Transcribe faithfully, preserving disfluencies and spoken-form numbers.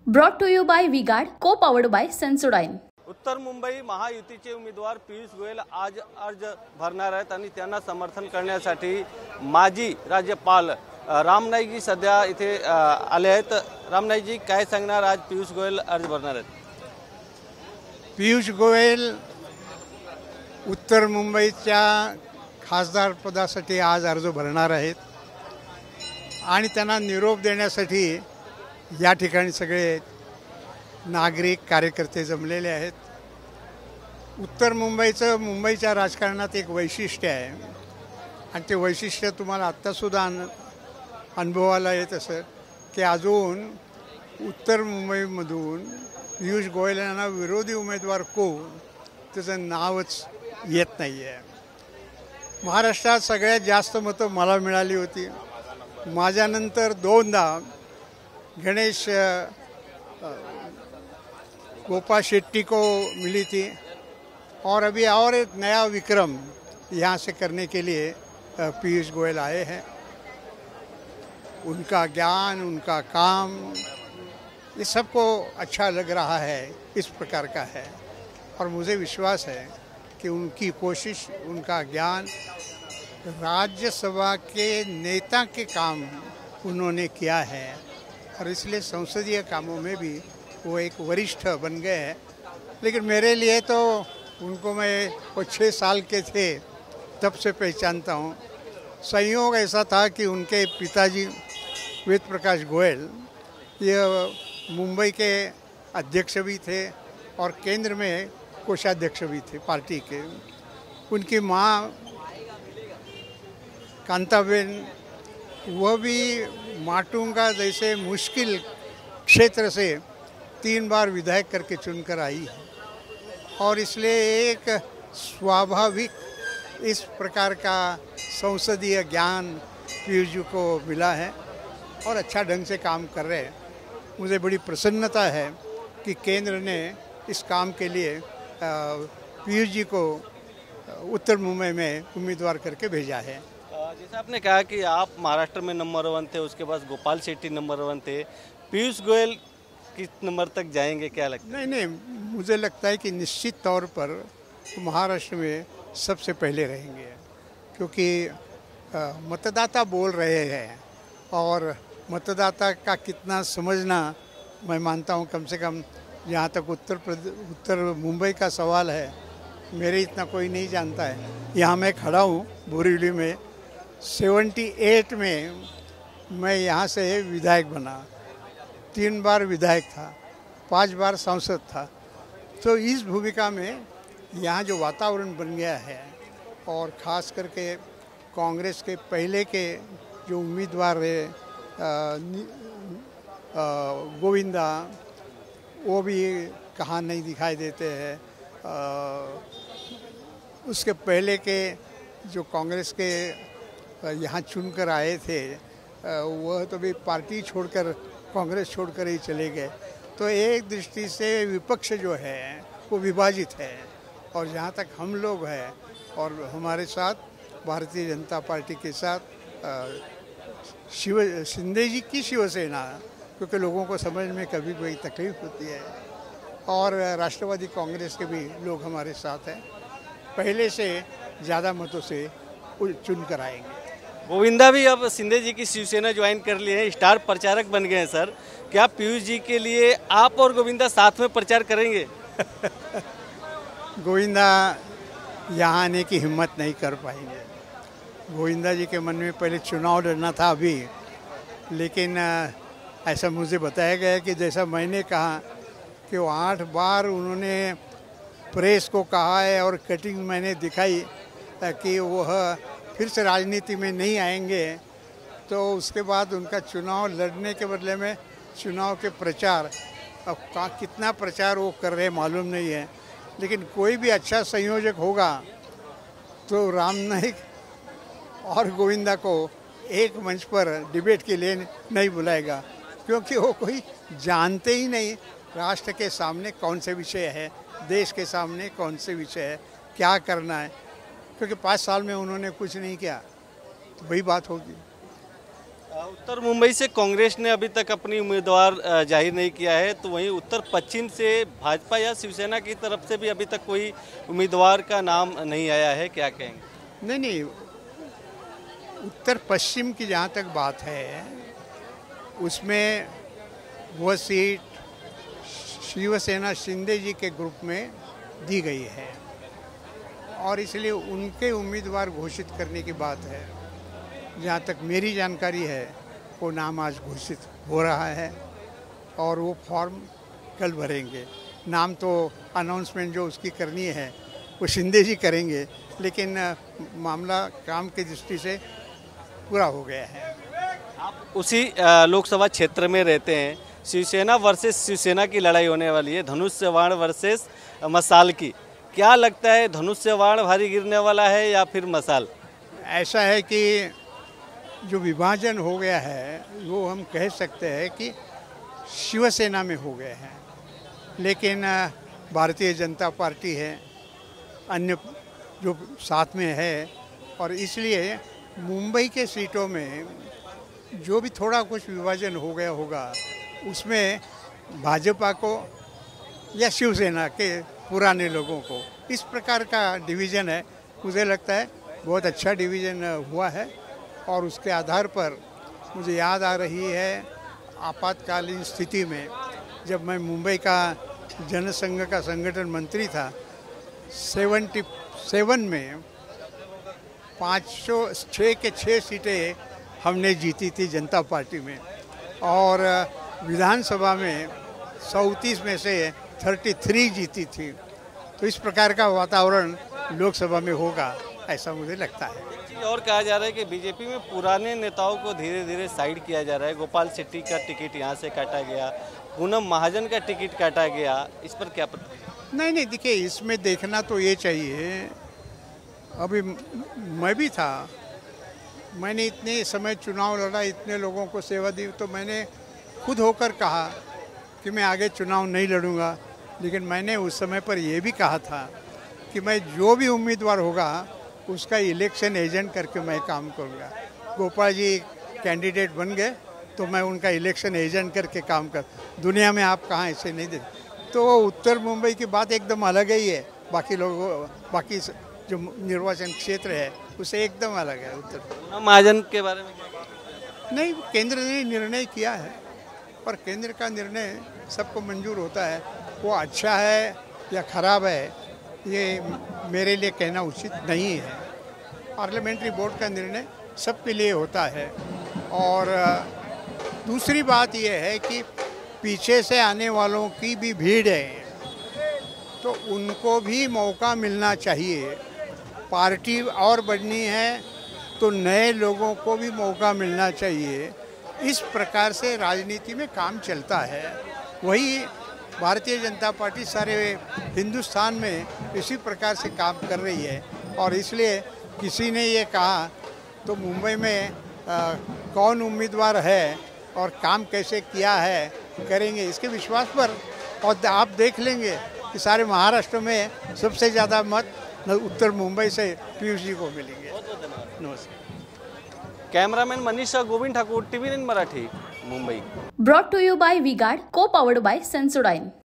Brought to you by V-Guard, co-powered by Sensodyne. उत्तर मुंबई महायुतीचे उमेदवार पियुष गोयल आज अर्ज भरणार आहेत आणि त्यांना समर्थन करण्यासाठी माजी राज्यपाल राम नाईकजी सध्या इथे आले आहेत। राम नाईकजी काय सांगणार, आज पियुष गोयल अर्ज भरणार आहेत? पियुष गोयल उत्तर मुंबईच्या खासदार पदासाठी आज अर्ज भरणार आहेत आणि त्यांना निरोप देण्यासाठी या ठिकाणी सगळे नागरिक कार्यकर्ते जमलेले आहेत। उत्तर मुंबईचं मुंबईच्या राजकारणात एक वैशिष्ट्य आहे आणि ते वैशिष्ट्य तुम्हाला आत्तासुद्धा अन अनुभवाला येत असं की अजून उत्तर मुंबईमधून पियुष गोयल यांना विरोधी उमेदवार कोण त्याचं नावच येत नाही आहे। महाराष्ट्रात सगळ्यात जास्त मतं मला मिळाली होती। माझ्यानंतर दोनदा गणेश गोपाल शेट्टी को मिली थी और अभी और एक नया विक्रम यहाँ से करने के लिए पियुष गोयल आए हैं। उनका ज्ञान, उनका काम, ये सबको अच्छा लग रहा है, इस प्रकार का है और मुझे विश्वास है कि उनकी कोशिश, उनका ज्ञान, राज्यसभा के नेता के काम उन्होंने किया है और इसलिए संसदीय कामों में भी वो एक वरिष्ठ बन गए हैं। लेकिन मेरे लिए तो उनको मैं वो छः साल के थे तब से पहचानता हूँ। संयोग ऐसा था कि उनके पिताजी वेद प्रकाश गोयल ये मुंबई के अध्यक्ष भी थे और केंद्र में कोषाध्यक्ष भी थे पार्टी के। उनकी माँ कांताबेन वह भी माटुंगा जैसे मुश्किल क्षेत्र से तीन बार विधायक करके चुनकर आई है और इसलिए एक स्वाभाविक इस प्रकार का संसदीय ज्ञान पियुष जी को मिला है और अच्छा ढंग से काम कर रहे हैं। मुझे बड़ी प्रसन्नता है कि केंद्र ने इस काम के लिए पियुष जी को उत्तर मुंबई में उम्मीदवार करके भेजा है। जैसे आपने कहा कि आप महाराष्ट्र में नंबर वन थे, उसके बाद गोपाल शेट्टी नंबर वन थे, पियुष गोयल किस नंबर तक जाएंगे, क्या लगता है? नहीं नहीं मुझे लगता है कि निश्चित तौर पर महाराष्ट्र में सबसे पहले रहेंगे क्योंकि मतदाता बोल रहे हैं और मतदाता का कितना समझना मैं मानता हूँ कम से कम जहाँ तक उत्तर प्रदेश उत्तर मुंबई का सवाल है मेरे इतना कोई नहीं जानता है। यहाँ मैं खड़ा हूँ बोरीवली में, अठहत्तर में मैं यहाँ से विधायक बना, तीन बार विधायक था, पांच बार सांसद था। तो इस भूमिका में यहाँ जो वातावरण बन गया है और ख़ास करके कांग्रेस के पहले के जो उम्मीदवार रहे गोविंदा वो भी कहाँ नहीं दिखाई देते हैं। उसके पहले के जो कांग्रेस के यहाँ चुनकर आए थे वह तो भी पार्टी छोड़कर कांग्रेस छोड़कर ही चले गए। तो एक दृष्टि से विपक्ष जो है वो विभाजित है और जहाँ तक हम लोग हैं और हमारे साथ भारतीय जनता पार्टी के साथ शिव शिंदे जी की शिवसेना, क्योंकि लोगों को समझ में कभी कोई तकलीफ होती है, और राष्ट्रवादी कांग्रेस के भी लोग हमारे साथ हैं, पहले से ज़्यादा मतों से चुन कर आएंगे। गोविंदा भी अब शिंदे जी की शिवसेना ज्वाइन कर लिए हैं, स्टार प्रचारक बन गए हैं। सर, क्या पियुष जी के लिए आप और गोविंदा साथ में प्रचार करेंगे? गोविंदा यहाँ आने की हिम्मत नहीं कर पाएंगे। गोविंदा जी के मन में पहले चुनाव लड़ना था अभी, लेकिन ऐसा मुझे बताया गया कि जैसा मैंने कहा कि वो आठ बार उन्होंने प्रेस को कहा है और कटिंग मैंने दिखाई कि वह फिर से राजनीति में नहीं आएंगे, तो उसके बाद उनका चुनाव लड़ने के बदले में चुनाव के प्रचार, अब का कितना प्रचार वो कर रहे मालूम नहीं है, लेकिन कोई भी अच्छा संयोजक होगा तो राम नाईक और गोविंदा को एक मंच पर डिबेट के लिए नहीं बुलाएगा, क्योंकि वो कोई जानते ही नहीं राष्ट्र के सामने कौन से विषय है, देश के सामने कौन से विषय है, क्या करना है, क्योंकि पाँच साल में उन्होंने कुछ नहीं किया, तो वही बात होगी। उत्तर मुंबई से कांग्रेस ने अभी तक अपनी उम्मीदवार अ, जाहिर नहीं किया है, तो वहीं उत्तर पश्चिम से भाजपा या शिवसेना की तरफ से भी अभी तक कोई उम्मीदवार का नाम नहीं आया है, क्या कहेंगे? नहीं नहीं, उत्तर पश्चिम की जहाँ तक बात है उसमें वह सीट शिवसेना शिंदे जी के ग्रुप में दी गई है और इसलिए उनके उम्मीदवार घोषित करने की बात है। जहाँ तक मेरी जानकारी है वो नाम आज घोषित हो रहा है और वो फॉर्म कल भरेंगे। नाम तो अनाउंसमेंट जो उसकी करनी है वो शिंदे जी करेंगे, लेकिन मामला काम की दृष्टि से पूरा हो गया है। आप उसी अ, लोकसभा क्षेत्र में रहते हैं। शिवसेना वर्सेस शिवसेना की लड़ाई होने वाली है, धनुष्य बाण वर्सेस मसाल की। क्या लगता है, धनुष्य बाण भारी गिरने वाला है या फिर मसाल? ऐसा है कि जो विभाजन हो गया है वो हम कह सकते हैं कि शिवसेना में हो गए हैं, लेकिन भारतीय जनता पार्टी है, अन्य जो साथ में है, और इसलिए मुंबई के सीटों में जो भी थोड़ा कुछ विभाजन हो गया होगा उसमें भाजपा को या शिवसेना के पुराने लोगों को इस प्रकार का डिवीज़न है। मुझे लगता है बहुत अच्छा डिवीज़न हुआ है और उसके आधार पर मुझे याद आ रही है आपातकालीन स्थिति में जब मैं मुंबई का जनसंघ का संगठन मंत्री था, सेवेंटी सेवन में पाँच सौ छः के छः सीटें हमने जीती थी जनता पार्टी में, और विधानसभा में चौंतीस में से तैंतीस जीती थी। तो इस प्रकार का वातावरण लोकसभा में होगा ऐसा मुझे लगता है। एक चीज़ और कहा जा रहा है कि बीजेपी में पुराने नेताओं को धीरे धीरे साइड किया जा रहा है। गोपाल शेट्टी का टिकट यहाँ से काटा गया, पूनम महाजन का टिकट काटा गया, इस पर क्या पता? नहीं नहीं, देखिए इसमें देखना तो ये चाहिए, अभी मैं भी था, मैंने इतने समय चुनाव लड़ा, इतने लोगों को सेवा दी, तो मैंने खुद होकर कहा कि मैं आगे चुनाव नहीं लड़ूंगा, लेकिन मैंने उस समय पर यह भी कहा था कि मैं जो भी उम्मीदवार होगा उसका इलेक्शन एजेंट करके मैं काम करूंगा। गोपाल जी कैंडिडेट बन गए तो मैं उनका इलेक्शन एजेंट करके काम कर, दुनिया में आप कहाँ ऐसे नहीं देते। तो उत्तर मुंबई की बात एकदम अलग ही है, बाकी लोगों बाकी जो निर्वाचन क्षेत्र है उसे एकदम अलग है। उत्तर पूनम महाजन के बारे में नहीं, केंद्र ने निर्णय किया है और केंद्र का निर्णय सबको मंजूर होता है, वो अच्छा है या ख़राब है ये मेरे लिए कहना उचित नहीं है। पार्लियामेंट्री बोर्ड का निर्णय सबके लिए होता है। और दूसरी बात यह है कि पीछे से आने वालों की भी भीड़ है, तो उनको भी मौका मिलना चाहिए। पार्टी और बढ़नी है तो नए लोगों को भी मौका मिलना चाहिए। इस प्रकार से राजनीति में काम चलता है। वही भारतीय जनता पार्टी सारे हिंदुस्तान में इसी प्रकार से काम कर रही है, और इसलिए किसी ने ये कहा तो मुंबई में आ, कौन उम्मीदवार है और काम कैसे किया है करेंगे इसके विश्वास पर, और आप देख लेंगे कि सारे महाराष्ट्र में सबसे ज़्यादा मत उत्तर मुंबई से पीयूष जी को मिलेंगे। नमस्कार। Cameraman Manisha Govind Thakur, TV nine Marathi, Mumbai. Brought to you by V-Guard, co-powered by Sensodyne.